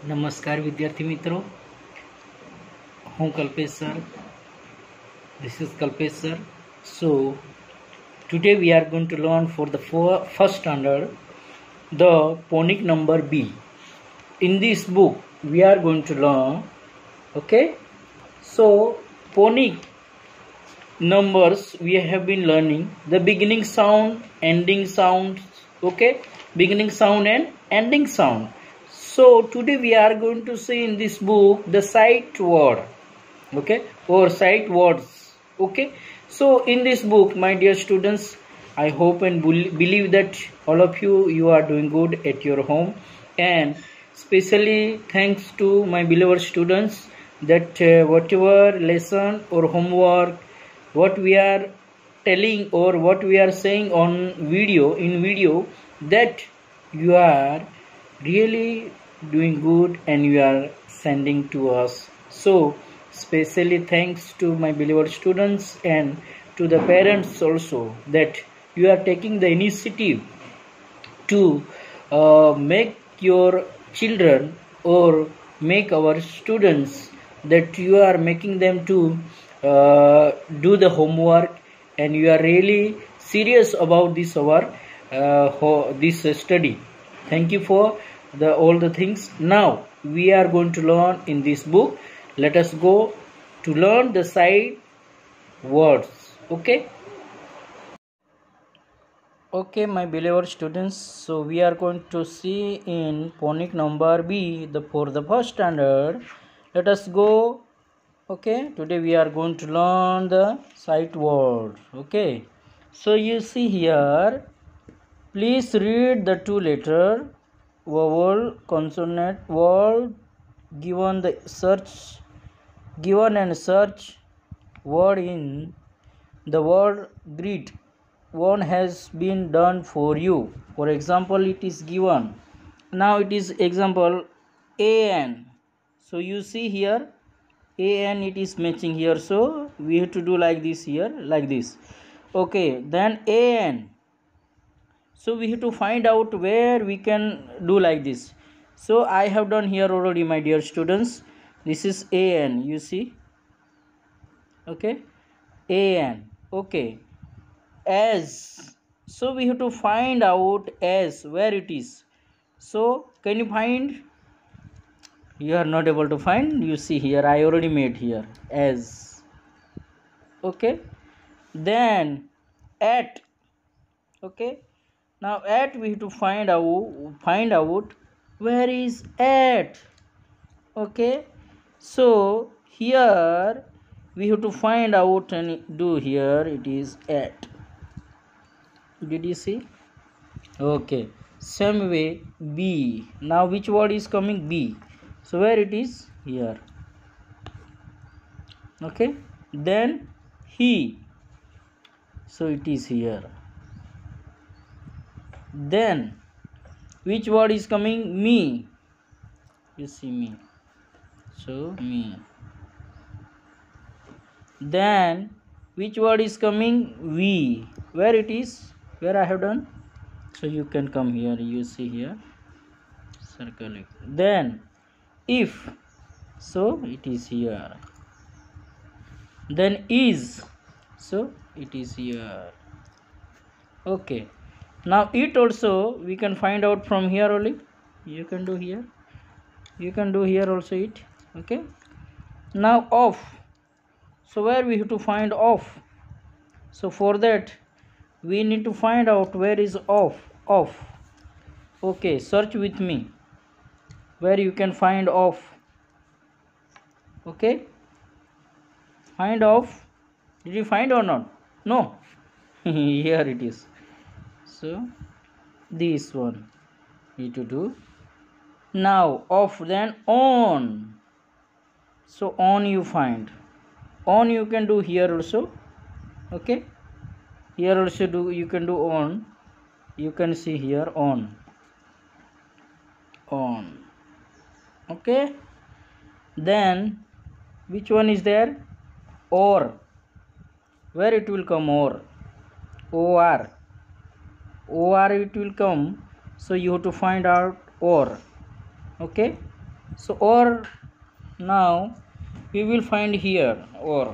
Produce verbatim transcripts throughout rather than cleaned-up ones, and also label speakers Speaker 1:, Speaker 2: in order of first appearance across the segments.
Speaker 1: नमस्कार विद्यार्थी मित्रों, हूँ Kalpesh sir. This is Kalpesh sir. So today we are going to learn for the four, first standard the phonic number B. In this book we are going to learn, okay, so phonic numbers we have been learning the beginning sound, ending sounds, okay, beginning sound and ending sound. So today we are going to see in this book the sight word, okay, or sight words, okay. So in this book, my dear students, I hope and believe that all of you you are doing good at your home, and especially thanks to my beloved students that uh, whatever lesson or homework what we are telling or what we are saying on video in video, that you are really doing good and you are sending to us. So especially thanks to my beloved students and to the parents also that you are taking the initiative to uh, make your children or make our students, that you are making them to uh, do the homework and you are really serious about this our uh, this study. Thank you for the all the things. Now we are going to learn in this book. Let us go to learn the sight words, okay. Okay, my beloved students, so we are going to see in phonic number B the for the first standard. Let us go. Okay, today we are going to learn the sight word, okay. So you see here, please read the two letter vowel consonant word given the search given and search word in the word greet. One has been done for you. For example, it is given. Now it is example an. So you see here an, it is matching here, so we have to do like this here, like this, okay. Then an, so we have to find out where we can do like this. So I have done here already, my dear students. This is an, you see, okay, an, okay. As, so we have to find out as where it is. So can you find? You are not able to find. You see here, I already made here as, okay. Then at, okay. Now at, we have to find out find out where is at, okay. So here we have to find out and do here, it is at. Did you see? Okay. Same way B. Now which word is coming? B. So where it is? Here. Okay. Then he. So it is here. Then which word is coming? Me. You see me. So me. Then which word is coming? We. Where it is? Where I have done? So you can come here, you see here, circle it. Then if, so it is here. Then is, so it is here, okay. Now it also we can find out from here only. You can do here, you can do here also it, okay. Now off, so where we have to find off? So for that we need to find out where is off. Off, okay. Search with me where you can find off, okay. Find off. Did you find or not? No. Here it is. So this one need to do. Now off, then on. So on you find. On you can do here also, okay. Here also do you can do on. You can see here on, on, okay. Then which one is there? Or. Where it will come? Or, or, or it will come. So you have to find out or, okay. So or now we will find here or.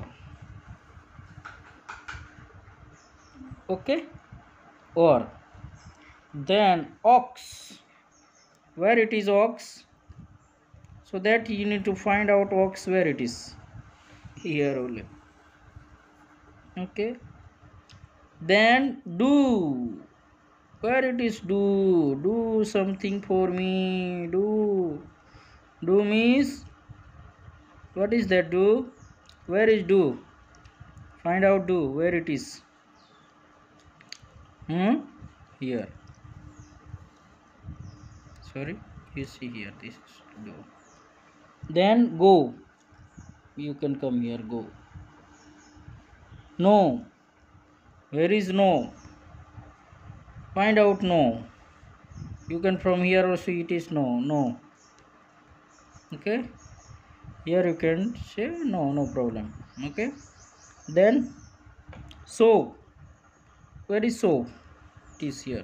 Speaker 1: Okay, or then ox. Where it is ox? So that you need to find out ox where it is. Here only. Okay. Then do. Where it is do? Do something for me. Do. Do means what is that do? Where is do? Find out do. Where it is? Hmm? Here. Sorry. You see here. This is do. Then go. You can come here. Go. No. Where is no? Find out no. You can from here also it is no. No. Okay. Here you can say no. No problem. Okay. Then so. Where is so? It is here.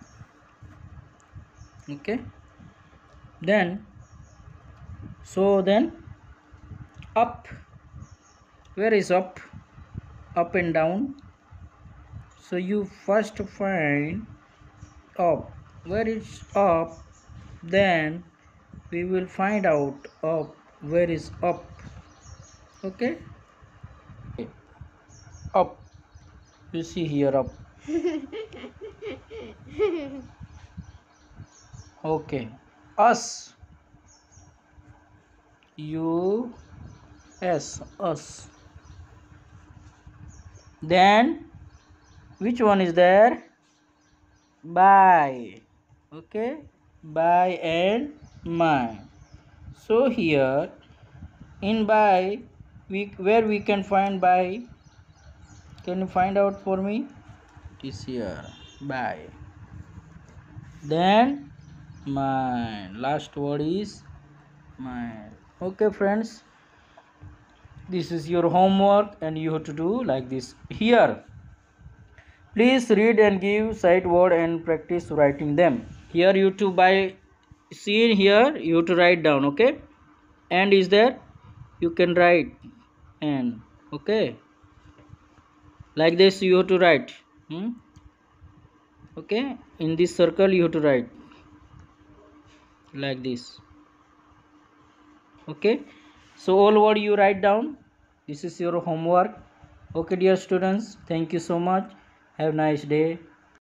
Speaker 1: Okay. Then so then up. Where is up? Up and down. So you first find up. Where is up? Then we will find out up. Where is up? Okay. Up. You see here up. Okay. Us. U S. Us. Then which one is there? By. Okay. By and my. So here in by we where we can find by. Can you find out for me? It is here. By. Then my last word is my. Okay friends, this is your homework and you have to do like this. Here please read and give sight word and practice writing them. Here you to by seeing here you have to write down. Okay, and is there you can write and okay like this you have to write. hmm? Okay, in this circle you have to write like this. Okay, so all what you write down, this is your homework. Okay dear students, thank you so much, have a nice day.